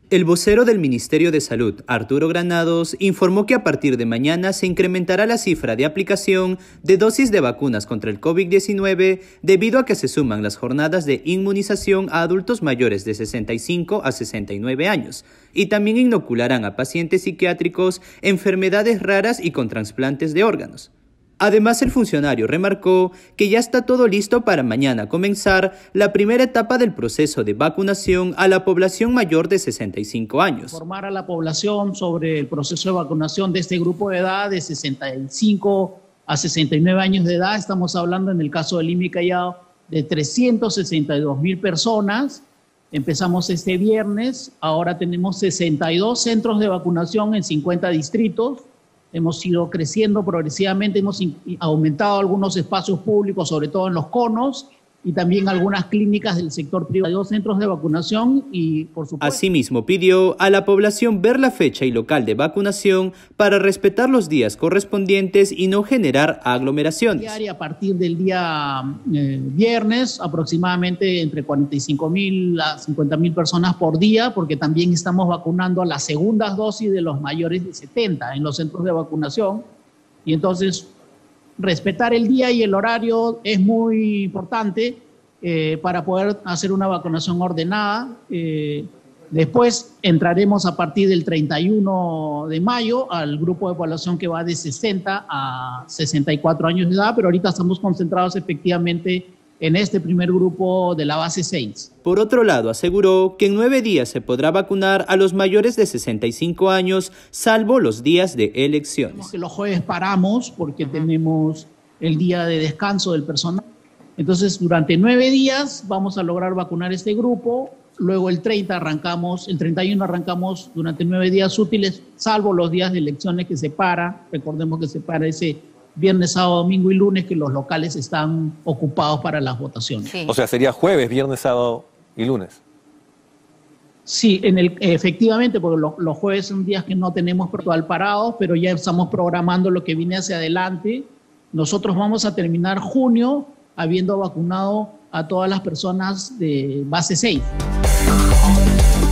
El vocero del Ministerio de Salud, Arturo Granados, informó que a partir de mañana se incrementará la cifra de aplicación de dosis de vacunas contra el COVID-19 debido a que se suman las jornadas de inmunización a adultos mayores de 65 a 69 años y también inocularán a pacientes psiquiátricos enfermedades raras y con trasplantes de órganos. Además, el funcionario remarcó que ya está todo listo para mañana comenzar la primera etapa del proceso de vacunación a la población mayor de 65 años. Informar a la población sobre el proceso de vacunación de este grupo de edad de 65 a 69 años de edad. Estamos hablando en el caso del INMI Callao de 362,000 personas. Empezamos este viernes, ahora tenemos 62 centros de vacunación en 50 distritos. Hemos ido creciendo progresivamente, hemos aumentado algunos espacios públicos, sobre todo en los conos, y también algunas clínicas del sector privado, 2 centros de vacunación y, por supuesto... Asimismo, pidió a la población ver la fecha y local de vacunación para respetar los días correspondientes y no generar aglomeraciones. A partir del día viernes, aproximadamente entre 45,000 a 50,000 personas por día, porque también estamos vacunando a las segundas dosis de los mayores de 70 en los centros de vacunación. Y entonces, respetar el día y el horario es muy importante para poder hacer una vacunación ordenada. Después entraremos a partir del 31 de mayo al grupo de población que va de 60 a 64 años de edad, pero ahorita estamos concentrados efectivamente en este primer grupo de la base 6. Por otro lado, aseguró que en 9 días se podrá vacunar a los mayores de 65 años, salvo los días de elecciones. Que los jueves paramos porque tenemos el día de descanso del personal. Entonces, durante 9 días vamos a lograr vacunar este grupo. Luego el 31 arrancamos durante 9 días útiles, salvo los días de elecciones que se para. Recordemos que se para ese viernes, sábado, domingo y lunes, que los locales están ocupados para las votaciones. Sí. O sea, sería jueves, viernes, sábado y lunes. Sí, efectivamente, porque los jueves son días que no tenemos virtual parados, pero ya estamos programando lo que viene hacia adelante. Nosotros vamos a terminar junio habiendo vacunado a todas las personas de base 6.